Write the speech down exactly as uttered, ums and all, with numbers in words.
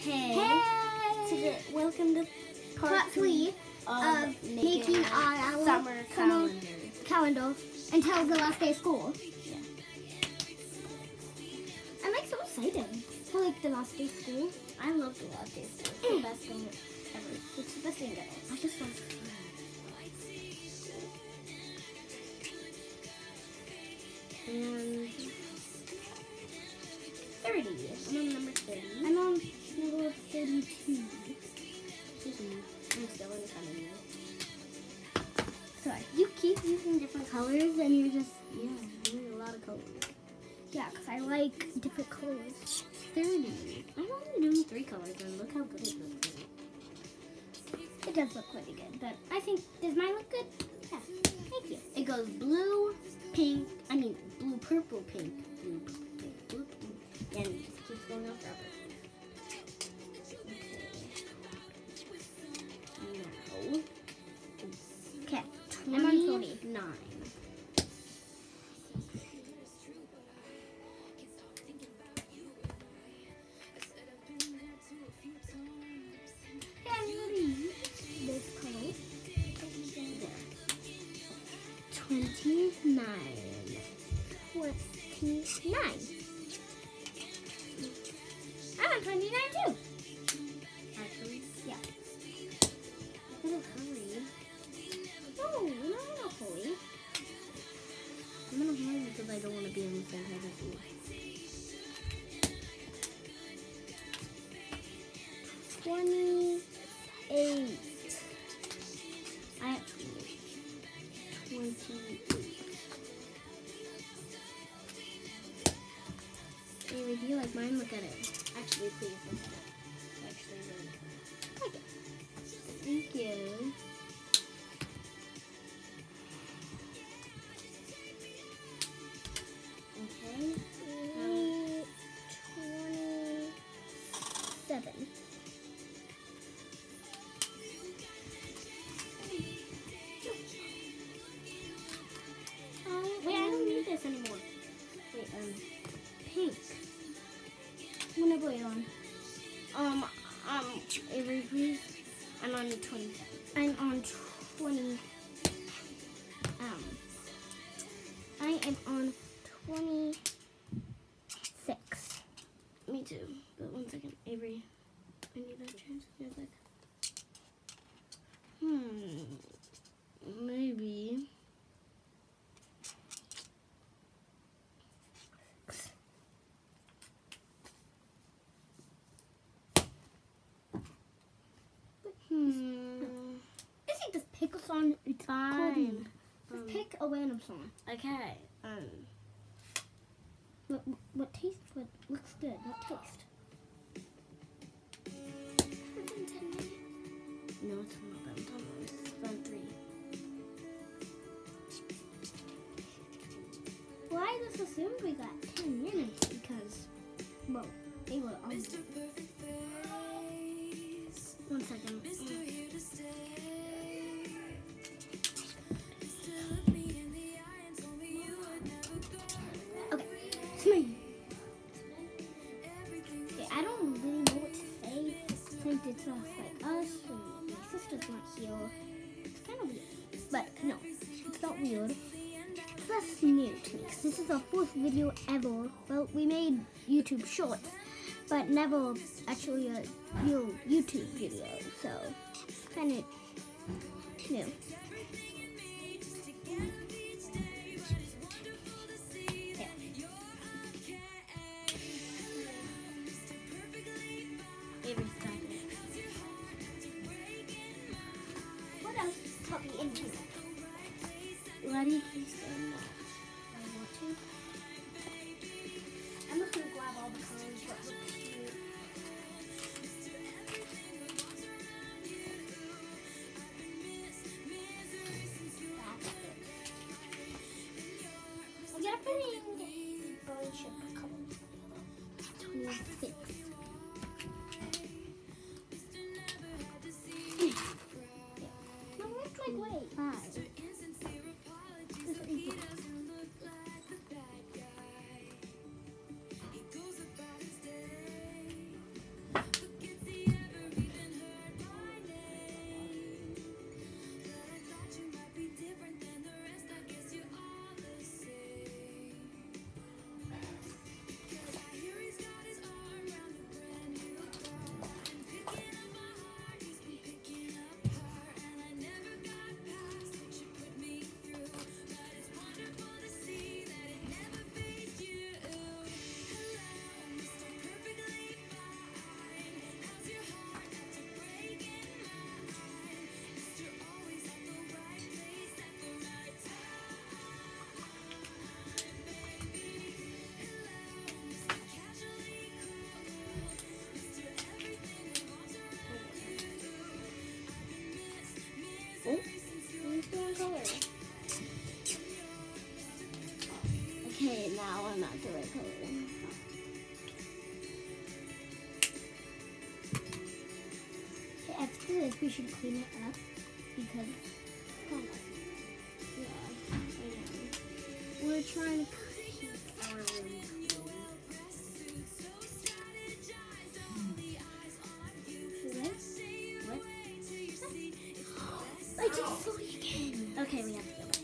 Hey. Hey. To the, welcome to part, Part three of, of making, making our, our summer summer calendar. calendar until the last day of school. Yeah. I'm like so excited for like the last day of school. I love the last day of school. It's the best thing ever. It's the best thing ever. I just love it. And thirty. I'm on number thirty. I'm on number thirty-two. Excuse me. I'm still in front of you. Sorry. You keep using different colors and you're just, Yeah, I need a lot of colors. yeah, because I like different colors. thirty. I'm only doing three colors and look how good it looks. It does look pretty good, but I think, does mine look good? Yeah. Thank you. It goes blue, pink, I mean blue, purple, pink, blue, pink, blue, pink, and it keeps going on forever. Okay. Now, Okay. I'm on forty. twenty-nine. Yeah, I'm gonna use this color. Twenty-nine. twenty-nine. I'm on twenty-nine too. Actually, Yeah. I gotta hurry. No, we're not gonna hurry. I'm gonna hurry because I don't want to be in the same height as you. Twenty-eight. I have twenty-eight. Twenty-eight. Amy, do you like mine? Look at it. Actually, please look at it. It's actually really good. Like it. Thank you. Okay. Um, Twenty-seven. uh, wait, I don't need this anymore. Wait, um, pink. I'm gonna put it on. Um, um, Avery, please. I'm on twenty-seven. I'm on twenty. Um, I am on twenty-six. Me too. But one second, Avery. I need a chance. Real quick. Hmm. Maybe. Hmm. Let's take this pick a song. It's Fine. Let's Um, pick a random song. Okay. Um. What, what taste? What looks good? What taste? No, it's not that. I'm talking about this is fun three. Well, I just assumed we got ten minutes because, well, they were on. One second. Okay, it's me. Okay, I don't really know what to say since it's not like us and my sister's not here. It's kind of weird, but no, it's not weird. It's less new to me 'cause this is our fourth video ever. Well, we made YouTube shorts, but never actually a real YouTube video, so kind of new. Yeah. Avery's talking. What else taught me internet? Why do you keep saying that? I want to. I'm just gonna grab all the colors that look cute. That's it. like we should clean it up because it's kind of Yeah, I know. We're trying to keep our room clean. should I? What? I just saw it again. Okay, we have to go back.